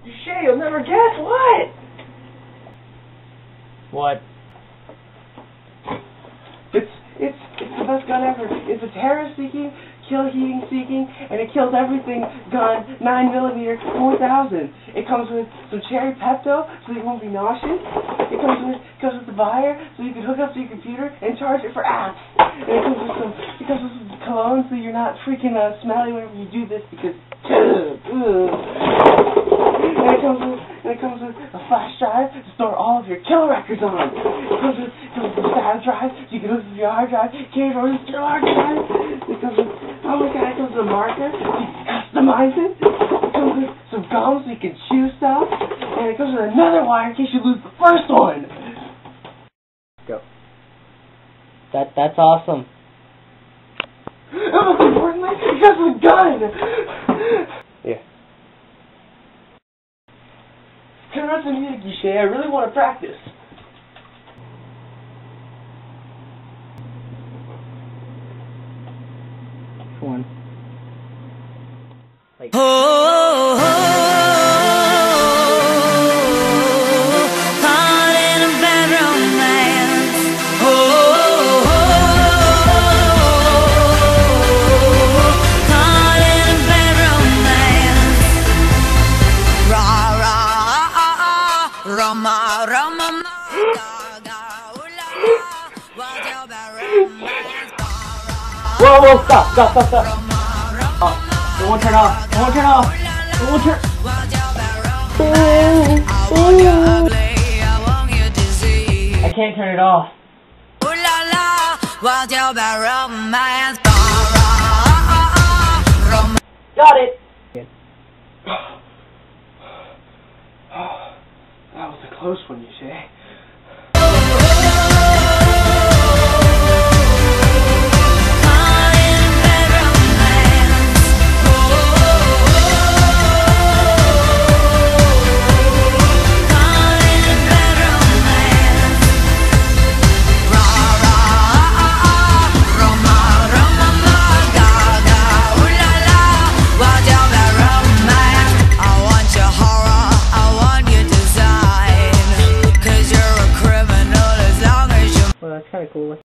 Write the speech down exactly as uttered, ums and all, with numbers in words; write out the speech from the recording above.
Shay, you'll never guess what? What? It's it's it's the best gun ever. It's a terror-seeking, kill-heating seeking, and it kills everything gun, nine millimeter, four thousand. It comes with some cherry Pepto, so you won't be nauseous. It comes with it comes with the wire, so you can hook up to your computer and charge it for apps. And it comes with some it comes with some cologne, so you're not freaking uh, smelly whenever you do this because. And it comes with and it comes with a flash drive to store all of your kill records on. It comes with it comes with a SATA drive, so you can hook up to your hard drive, carry it over to your hard drive. It comes with oh my god, it comes with a marker, so you can customize it. It comes with some gum, so you can chew stuff, and it comes with another wire in case you lose the first one. Go. That that's awesome. And most importantly, it comes with a gun. Yeah. Turn on some music, you Shay. I really want to practice. One. Like. Oh, oh, oh, caught in a bad romance. Oh, oh, oh, caught in a bad romance. Ra ra Rama Rama GaGa what's your bad romance? Whoa, whoa, stop, stop, stop, stop. Oh, it won't turn off. It won't turn off. It won't turn. I can't turn it off. Got it. That was a close one, you Shay. Well, that's kind of cool.